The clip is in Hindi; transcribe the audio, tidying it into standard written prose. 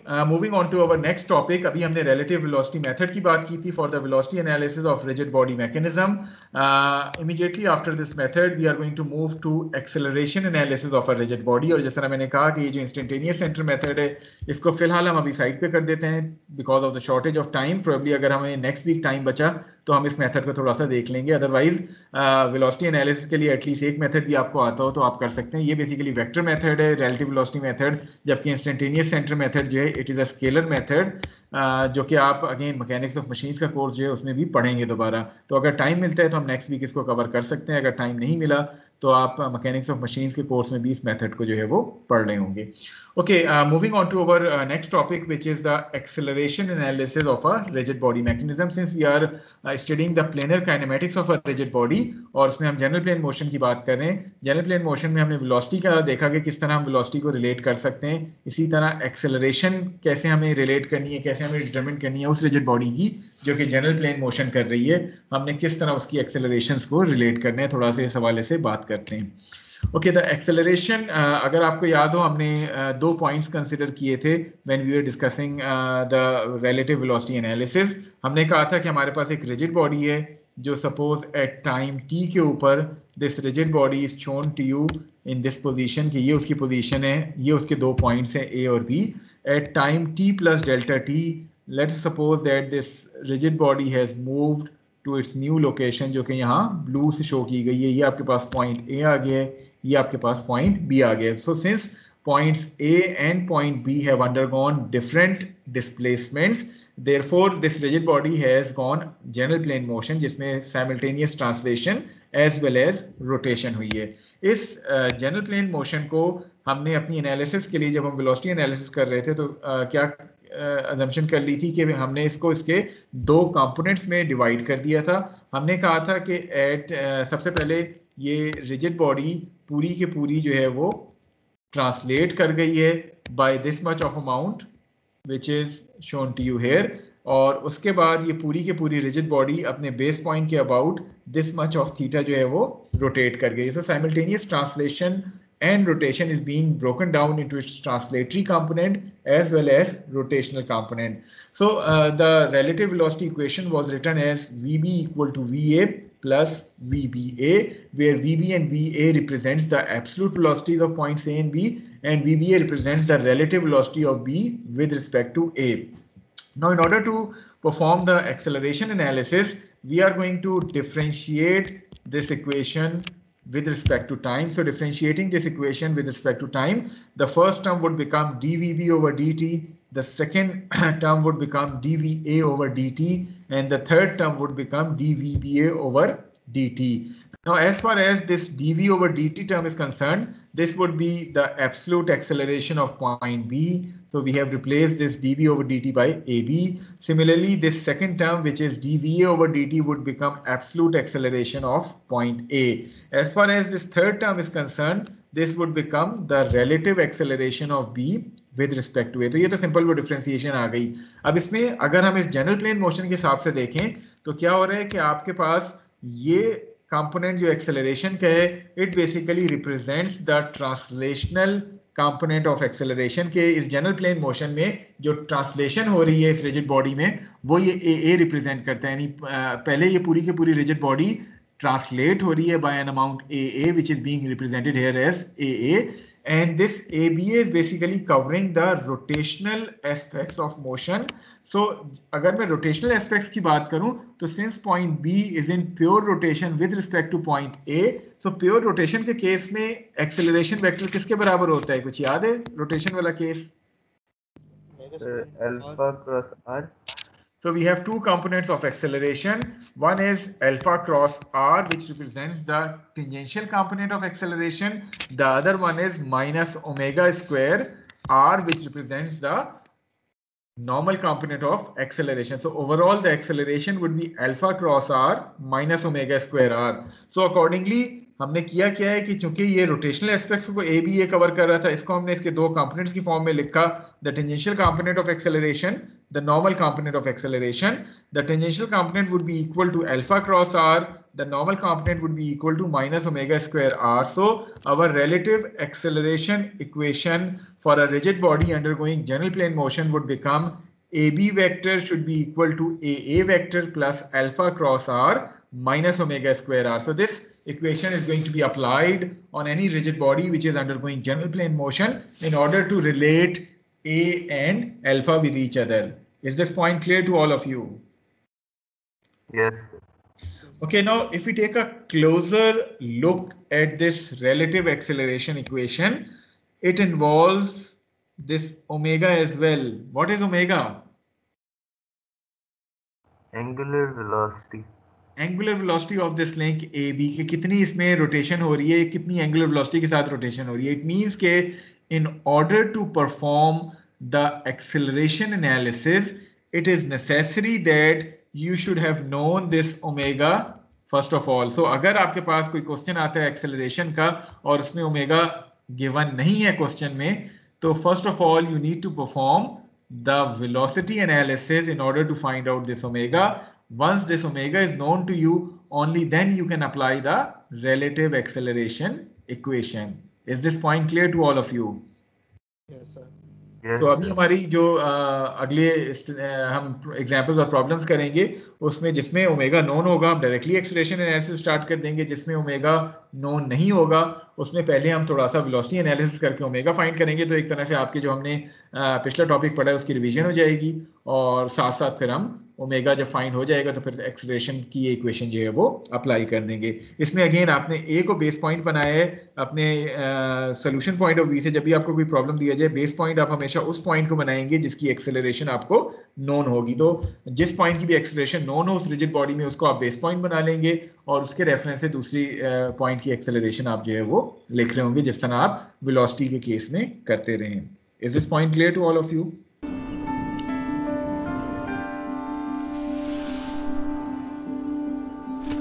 Moving on to our next topic, अभी हमने रिलेटिव वेलोसिटी मेथड की बात की थी for the velocity analysis of rigid body mechanism. Immediately after this method we are going to move to acceleration analysis of a rigid body. और जिस तरह मैंने कहा कि ये जो इंस्टेंटेनियस सेंटर मेथड है इसको फिलहाल हम अभी साइड पे कर देते हैं because of the shortage of time. Probably अगर हमें नेक्स्ट वीक टाइम बचा तो हम इस मेथड को थोड़ा सा देख लेंगे. अदरवाइज वेलोसिटी एनालिसिस के लिए एटलीस्ट एक मेथड भी आपको आता हो तो आप कर सकते हैं. ये बेसिकली वेक्टर मेथड है, रिलेटिव वेलोसिटी मेथड, जबकि इंस्टेंटेनियस सेंटर मेथड जो है it is a scalar method, जो कि आप अगेन मैकेनिक्स ऑफ मशीन्स का कोर्स जो है उसमें भी पढ़ेंगे दोबारा. तो अगर टाइम मिलता है तो हम नेक्स्ट वीक इसको कवर कर सकते हैं. अगर टाइम नहीं मिला तो आप मैकेनिक्स ऑफ मशीन्स के कोर्स में भी इस मेथड को जो है वो पढ़ रहे होंगे. Okay, moving on to our next topic, which is the acceleration analysis of a rigid body mechanism. Since we are studying the planar kinematics of a rigid body, और उसमें हम जनरल प्लेन मोशन की बात कर रहे हैं. जनरल प्लेन मोशन में हमने वेलोसिटी का देखा कि किस तरह हम वेलोसिटी को रिलेट कर सकते हैं. इसी तरह एक्सेलरेशन कैसे हमें रिलेट करनी है, कैसे हमें डिटरमिन करनी है उस रिजिड बॉडी की जो कि जनरल प्लेन मोशन कर रही है, हमने किस तरह उसकी एक्सेलरेशंस को रिलेट करने हैं, थोड़ा सा इस हवाले से बात करते हैं. ओके, द एक्सेलरेशन, अगर आपको याद हो हमने दो पॉइंट्स कंसिडर किए थे when we were discussing the relative velocity analysis. हमने कहा था कि हमारे पास एक रिजिड बॉडी है जो सपोज एट टाइम t के ऊपर this rigid body is shown to you in this position, कि ये उसकी पोजीशन है, ये उसके दो पॉइंट्स हैं a और b. At time t plus delta t, let's suppose that this rigid body has moved to its new location, जो कि यहाँ ब्लू से शो की गई है. ये आपके पास पॉइंट a आ गया है, ये आपके पास पॉइंट B आ गया. So since points A and point B have undergone different displacements, therefore this rigid body has gone general plane motion, जिसमें simultaneous translation as well as rotation हुई है. इस general plane motion को हमने अपनी एनालिसिस के लिए, जब हम वेलोसिटी एनालिसिस कर रहे थे, तो क्या असम्पशन कर ली थी कि हमने इसको इसके दो कंपोनेंट्स में डिवाइड कर दिया था. हमने कहा था कि सबसे पहले ये रिजिड बॉडी पूरी के पूरी जो है वो ट्रांसलेट कर गई है by this much of amount which is shown to you here, और उसके बाद ये पूरी के पूरी रिजिड बॉडी अपने बेस पॉइंट के about this much of theta जो है वो रोटेट कर गई. So simultaneous translation and rotation is being broken down into its translatory component as well as rotational component. So the relative velocity equation was written as Vb equal to Va plus Vba, where Vb and Va represents the absolute velocities of points A and B, and Vba represents the relative velocity of B with respect to A. Now, in order to perform the acceleration analysis, we are going to differentiate this equation with respect to time. So differentiating this equation with respect to time, the first term would become dVb over dt, the second term would become dVa over dt, and the third term would become dVba over dt. Now, as far as this dV over dt term is concerned, this would be the absolute acceleration of point B. So we have replaced this dV over dt by AB. Similarly, this second term, which is dVa over dt, would become absolute acceleration of point A. As far as this third term is concerned, this would become the relative acceleration of B with respect to A. तो ये तो सिंपल वो डिफरेंशिएशन आ गई. अब इसमें अगर हम इस जनरल प्लेन मोशन के हिसाब से देखें तो क्या हो रहा है कि आपके पास ये कंपोनेंट जो एक्सेलरेशन का है, it basically represents the translational component of acceleration के. इस जनरल प्लेन मोशन में जो ट्रांसलेशन हो रही है इस रिजिड बॉडी में, वो ये ए रिप्रेजेंट करता है. यानी पहले ये पूरी की पूरी रिजिड बॉडी ट्रांसलेट हो रही है by an amount A which is being represented here as A, and this ABA is basically covering the rotational aspects of motion. So अगर मैं rotational aspects की बात करूं तो since point B is in pure rotation with respect to point A, so pure rotation के केस में acceleration vector किसके बराबर होता है? कुछ याद है rotation वाला case? Alpha cross R. So we have two components of acceleration. One is alpha cross r, which represents the tangential component of acceleration. The other one is minus omega square r, which represents the normal component of acceleration. So overall the acceleration would be alpha cross r minus omega square r. So accordingly हमने किया क्या है कि चूंकि ये रोटेशनल एस्पेक्ट्स को ए बी ए कवर कर रहा था, इसको हमने इसके दो कंपोनेंट्स की फॉर्म में लिखा, the tangential component of acceleration, the normal component of acceleration. The tangential component would be equal to alpha cross R, the normal component would be equal to minus omega square r. So our relative acceleration equation for a rigid body undergoing general plane motion would become AB vector should be equal to AA vector plus alpha cross r minus omega square r. So this equation is going to be applied on any rigid body which is undergoing general plane motion in order to relate A and alpha with each other. Is this point clear to all of you? Yes. Okay, now if we take a closer look at this relative acceleration equation, it involves this omega as well. What is omega? Angular velocity. Angular velocity of this link AB कि कितनी इसमें rotation हो रही है, कितनी angular velocity के साथ rotation हो रही है. It means कि in order to perform the acceleration analysis, it is necessary that you should have known this omega first of all. So अगर आपके पास कोई क्वेश्चन आता है एक्सेलरेशन का और उसमें ओमेगा गिवन नहीं है क्वेश्चन में, तो first of all you need to perform the velocity analysis in order to find out this omega. Once this omega is known to you, only then you can apply the relative acceleration equation. Is this point clear to all of you? Yes, sir. तो अभी हमारी जो अगले हम एग्जांपल्स और प्रॉब्लम्स करेंगे उसमें जिसमें ओमेगा नोन होगा हम डायरेक्टली एक्सेलरेशन एनालिसिस स्टार्ट कर देंगे, जिसमें ओमेगा नोन नहीं होगा उसमें पहले हम थोड़ा सा वेलोसिटी एनालिसिस करके ओमेगा फाइंड करेंगे. तो एक तरह से आपके जो हमने पिछला टॉपिक पढ़ा है उसकी रिवीजन हो जाएगी और साथ साथ फिर हम ओमेगा जब फाइंड हो जाएगा तो फिर एक्सेलरेशन की ये इक्वेशन जो है वो अप्लाई कर देंगे. इसमें अगेन आपने ए को बेस पॉइंट बनाया है अपने सोल्यूशन पॉइंट ऑफ व्यू से. जब भी आपको कोई प्रॉब्लम दिया जाए बेस पॉइंट आप हमेशा उस पॉइंट को बनाएंगे जिसकी एक्सेलरेशन आपको नोन होगी. तो जिस पॉइंट की भी एक्सेलरेशन नोन हो उस रिजिड बॉडी में उसको आप बेस पॉइंट बना लेंगे और उसके रेफरेंस से दूसरी पॉइंट की एक्सेलरेशन आप जो है वो लिख रहे होंगे जिस तरह आप वेलोसिटी के केस में करते रहे. Is this point clear to all of you?